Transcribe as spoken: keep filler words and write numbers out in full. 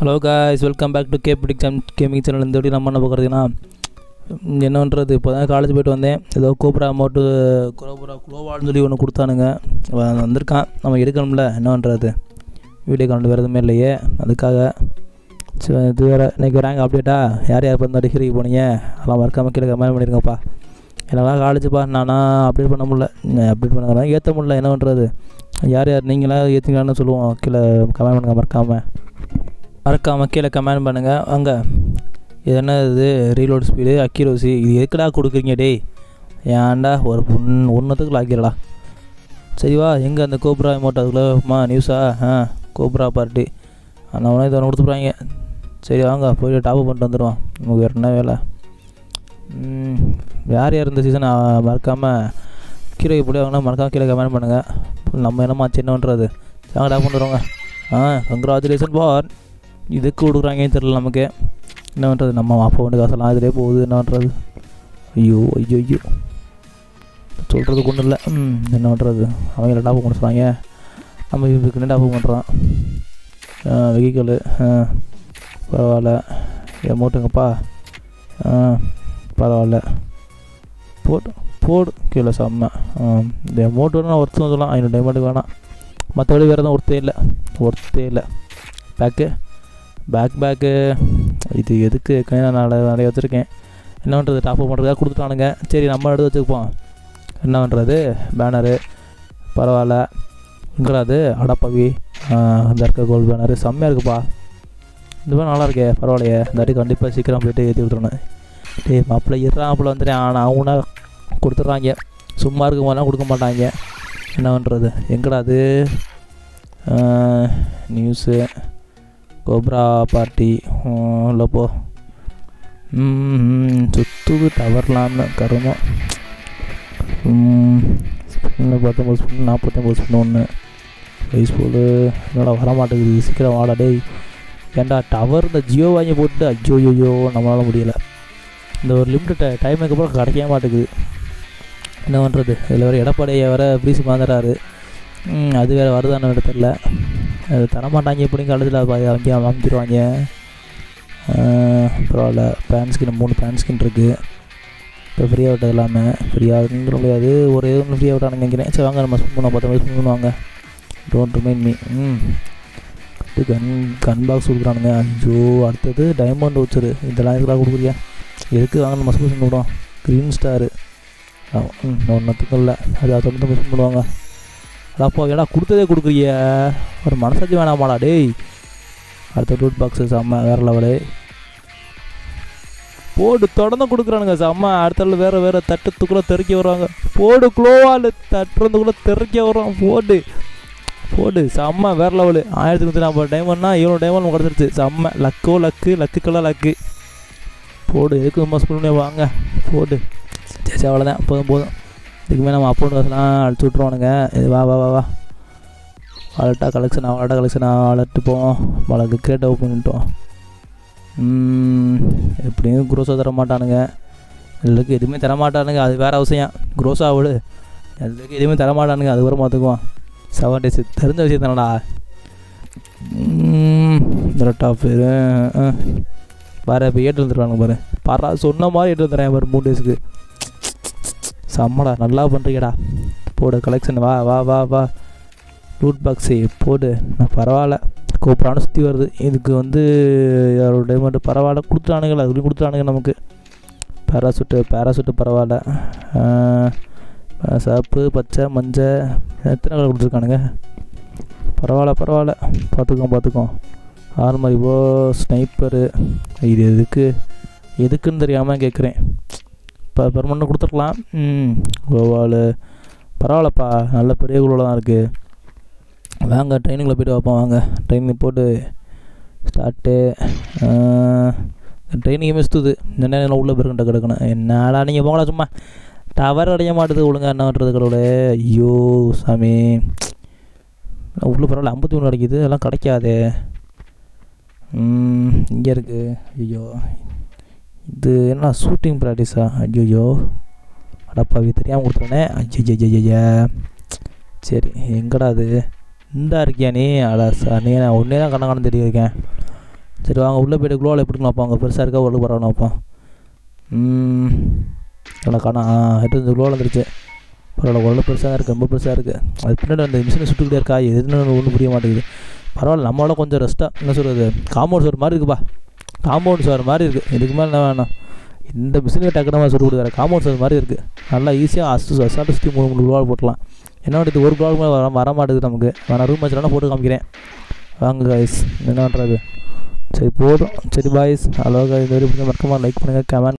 Hello guys, welcome back to கேபிடிக் gaming channel. இந்த video நம்ம என்ன பார்க்குறதுன்னா, என்னன்றது இப்போ தான் காலேஜ் போய்ட்டு வந்தேன். ஏதோ கோப்ரா அமௌண்ட்டு கோப்ரா குளோவால்னு சொல்லி ஒன்று கொடுத்தானுங்க. வந்திருக்கான், நம்ம எடுக்கணும்ல. என்னன்றது வீடியோ கால் வேறு எதுவுமே இல்லையே, அதுக்காக. சரி, இது வேறு இன்றைக்கி ரேங்க் அப்டேட்டா? யார் யார் இப்போ டிகிரிக்கு போனீங்க அதெல்லாம் மறக்காமல் கீழே கமெண்ட் பண்ணியிருங்கப்பா. எனக்கெல்லாம் காலேஜுப்பா, நானா அப்டேட் பண்ண முடியல, அப்டேட் பண்ண ஏற்ற முடியல. என்ன பண்ணுறது? யார் யார் நீங்களாம் ஏற்றிங்களான்னு சொல்லுவோம். கீழே கமெண்ட் பண்ணுங்கள், மறக்காமல் மறக்காமல் கீழே கமெண்ட் பண்ணுங்கள். வாங்க, இது என்ன இது? ரீலோட் ஸ்பீடு, அக்யூரசி, இது எதுக்குடா கொடுக்குறீங்க டேய்? ஏன்டா ஒரு ஒன் ஒன்றுத்துக்கு ஆக்கிடலாம். சரிவா, எங்கே அந்த கோப்ரா அமௌண்ட்? அதுக்குள்ளேம்மா நியூஸா? ஆ, கோப்ரா பார்ட்டி அந்த உடனே இதை கொடுத்துட்றாங்க. சரி வாங்க, போய்ட்டு டாப் பண்ணிட்டு வந்துடுவோம். நமக்கு வேறு என்ன வேலை? யார் யார் இந்த சீசன் மறக்காமல் கீழே போய் வாங்கினா மறக்காமல் கீழே கமெண்ட் பண்ணுங்கள். நம்ம என்னம்மா சின்னன்றது? வாங்க டாப் பண்ணிடுவாங்க. ஆ, கங்க்ராச்சுலேஷன் பார். இதுக்கு கொடுக்குறாங்கன்னு தெரியல நமக்கு. என்ன பண்ணுறது? நம்ம அப்போ வந்து காசெல்லாம் அதிலே போகுது. என்ன பண்ணுறது? ஐயோ ஐயோ ஐயோ சொல்கிறதுக்கு ஒன்றும் இல்லை. ம் என்ன பண்ணுறது? அவங்க டாப் கொண்டு சொல்கிறாங்க, நம்ம இதுக்கு டாப் பண்ணுறோம். வெஹிக்கலு பரவாயில்ல. அமௌண்ட்டுங்கப்பா. பரவாயில்ல, போட்டு போடு கீழே செம்ம. இந்த அமௌண்ட் வேணால் நான் ஒருத்தர் சொல்லலாம், ஐநூறு டைமண்டுக்கு வேணாம். மற்றபடி வேறு எதுவும் ஒருத்தே இல்லை, ஒருத்தே இல்லை. பேக்கு பேக் பேக்கு இது எதுக்கு? நான் நிறைய வச்சுருக்கேன். என்ன பண்ணுறது? டாப் பண்ணுறதுக்காக கொடுத்துட்டானுங்க. சரி, நம்ம எடுத்து வச்சுருப்போம். என்ன பண்ணுறது? பேனரு பரவாயில்ல. எங்கடாது? அடப்பவி அந்த இருக்க கோல்டு பேனரு செம்மையாக இருக்குப்பா. இந்த மாதிரி நல்லா இருக்கே, பரவாயில்லையே. இந்த வாட்டி கண்டிப்பாக சீக்கிரம் போய்ட்டு ஏற்றி விட்டுறேன். டேய் மாப்பிள்ளை இருறான், மாப்பிள்ள வந்துட்டேன். ஆனால் அவனா கொடுத்துட்றாங்க, சும்மா இருக்கும் போதெல்லாம் கொடுக்க மாட்டாங்க. என்ன பண்ணுறது? எங்கடாது? நியூஸு கோப்ரா பார்ட்டி இல்லைப்போ. சுற்றுது டவர்லான்னு கருமம். ஸ்பின்னு பத்தொம்பது ஸ்பின்னு நாற்பத்தொம்பது ஸ்பின்னு ஒன்று பேஸ்போலு. என்னடா வரமாட்டேங்குது? சீக்கிரம் வாடா டேய். ஏன்டா டவர் இந்த ஜியோ வாங்கி போட்டு அஜ்ஜோ ஐயோ நம்மளால் முடியலை. இந்த ஒரு லிமிட் டைமுக்கு அப்புறம் கிடைக்கவே மாட்டேங்குது. என்ன பண்ணுறது? இதில் வேறு எடப்பாடியை வேறு ப்ரீஸ் மாந்துறாரு. அது வேறு வருதான்னு தெரில. அது தரமாட்டாங்க. எப்படியும் காலேஜில் அவங்க அமைச்சிருவாங்க. பரவாயில்ல. பேன் ஸ்கின் மூணு பேன் ஸ்கின் இருக்குது. இப்போ ஃப்ரீயாக விட்டது எல்லாமே ஃப்ரீயாகிற முடியாது. ஒரு எதுவும் ஃப்ரீயாக விட்டானு நினைக்கிறேன். சரி வாங்க, நம்ம ஸ்பின் பண்ணுவோம். பத்து ஸ்பின் பண்ணுவாங்க. Don't remind me. ம் கன் கன் பாக்ஸ் கொடுக்குறானுங்க. அஞ்சோ, அடுத்தது டைமண்ட் வச்சுரு. இதெல்லாம் இதுக்கெல்லாம் கொடுக்குறியா? எதுக்கு? வாங்க நம்ம ஸ்பின் பண்ணுவோம். க்ரீன் ஸ்டாரு ம் ஒன்றுத்துக்கும் இல்லை. அது அதை வந்து மிஸ் பண்ணுவாங்க. அதாப்பா, ஏடா கொடுத்ததே கொடுக்குறிய? ஒரு மனசாட்சி வேணாமாடா டேய். அடுத்த ரூட் பாக்ஸு செம்ம வேறு லெவலு. போடு தொடர்ந்து கொடுக்குறானுங்க செம்ம. அடுத்த வேறு வேறு தட்டுத்துக்குள்ளே தெறிக்க வருவாங்க. போடு குளோவால் தட்டுறதுக்குள்ளே தெறிக்க வரும். போடு போடு செம்ம வேறு லெவலு. ஆயிரத்தி நூற்றி நாற்பது டைமண்ட்னா இவ்வளோ டைமண்ட் நம்ம கிடச்சிருச்சு. செம்ம லக்கோ லக்கு லக்குக்கெல்லாம் லக்கு. போடு எதுக்கு ரொம்ப ஸ்பின் வாங்க. போடு சரி, அவ்வளோதான். போதும் போதும். இதுக்குமே நம்ம அக்கௌண்ட் காசுலாம் அழைச்சி விட்ருவானுங்க. இது வா வா வா வா வாலெட்டா கலெக்ஷன் வாலெட்டா கலெக்ஷன் வாலெட்டு போவோம். வழக்கு கிரேட் ஓப்பன் பண்ணிட்டோம். எப்படியும் குரோஸாக தர மாட்டானுங்க. எதுக்கு எதுவுமே தரமாட்டானுங்க. அது வேறு அவசியம். குரோஸாக விடு, எதுக்கு எதுவுமே தரமாட்டானுங்க. அது கூட பார்த்துக்குவோம். செவன் டேஸ் தெரிஞ்ச விஷயம் தானடா. டாப் வேறு இப்போ ஏட்டு வந்துடுவானுங்க பாரு. பாரா சொன்ன மாதிரி ஏட்டு வந்துடுறேன் பாரு. மூணு டேஸுக்கு செம்மடா. நல்லா பண்ணுறீங்கடா. போடு கலெக்ஷன். வா வா வா வா ரூட் பாக்ஸு போடு. நான் பரவாயில்ல. கோப்ரான்னு சுற்றி வருது. இதுக்கு வந்து யாரோட டைமண்ட் பரவாயில்ல கொடுத்துட்டானுங்களா? அதுலேயும் கொடுத்துட்டானுங்க நமக்கு. பேராசூட்டு பேராசூட்டு பரவாயில்ல. சிவப்பு பச்சை மஞ்சள் எத்தனை கலர் கொடுத்துருக்கானுங்க? பரவாயில்ல பரவாயில்ல. பார்த்துக்கோம் பார்த்துக்கோம். ஆர்மரி போ ஸ்னைப்பரு. இது எதுக்கு எதுக்குன்னு தெரியாமல் கேட்குறேன். இப்போ பெர்மனண்ட் கொடுத்துருக்கலாம். ம் குளோவால் பரவாயில்லப்பா, நல்ல பெரிய குளோவில் தான் இருக்குது. வாங்க ட்ரைனிங்கில் போய்ட்டு வைப்போம். வாங்க ட்ரைனிங் போட்டு ஸ்டார்ட்டு. ட்ரைனிங்கே சுற்றுது. என்ன உள்ளே போயிருக்கிட்ட கிடக்கணும். என்னடா நீங்கள் போங்களா சும்மா. டவர் அடைய மாட்டுது ஒழுங்காக. என்ன பண்ணுறது கடவுளே? ஐயோ சாமி, உள்ளே பரவாயில்ல. ஐம்பத்தி மூணு கிடைக்கிது. அதெல்லாம் கிடைக்காதே. இங்கே இருக்குது. ஐயோ இது என்ன ஷூட்டிங் ப்ராக்டிஸா? ஐயோ அடப்பாவி தெரியாமல் கொடுத்துருனே. ஐயோ ஐயா சரி, எங்கடா அது? இந்த இருக்கியா நீ? அட சார், நீ நான் ஒன்றே தான் கண்ண காணம் தேடி இருக்கேன். சரி வாங்க உள்ளே போய்ட்டு க்ளோவில் எப்படி பார்ப்போம். அங்கே பெருசாக இருக்கா ஒரு பரவாயில்ல பார்ப்போம். நல்லா காணா ஹெட் வந்து க்ளோவில் வந்துருச்சு. பரவாயில்ல ஓரளவு பெருசாக தான் இருக்குது, ரொம்ப பெருசாக இருக்குது. அது பின்னாடி அந்த மிஷினை சுட்டுக்கிட்டே இருக்கா எதுன்னு ஒன்றும் புரிய மாட்டேங்குது. பரவாயில்ல நம்மளால கொஞ்சம் ரெஸ்ட்டாக என்ன சொல்கிறது காம்பவுண்ட் சோர் மாதிரி இருக்குப்பா. காம்பவுண்ட் சோர் மாதிரி இருக்குது. இதுக்கு மேலே என்ன வேணாம். இந்த மிஷினுக்கு டக்குனமாக சுட்டு கொடுக்குற காம்பவுண்ட் சோர் மாதிரி இருக்குது. நல்லா ஈஸியாக அஸ்ட்டு அசால்ட்டு சுற்றி மூணு மூணு க்ளோவால் போட்டலாம். என்ன இது ஒரு க்ளோவால் மேலே வர வர மாட்டேங்குது நமக்கு. நான் ரூம் வச்சுலாம் போட்டு காமிக்கிறேன் வாங்க காய்ஸ் என்ன பண்ணுறது. சரி போதும். சரி பாய்ஸ் ஹலோ காய்ஸ், இது வரைக்கும் மறக்காம லைக் பண்ணுங்கள், கமெண்ட்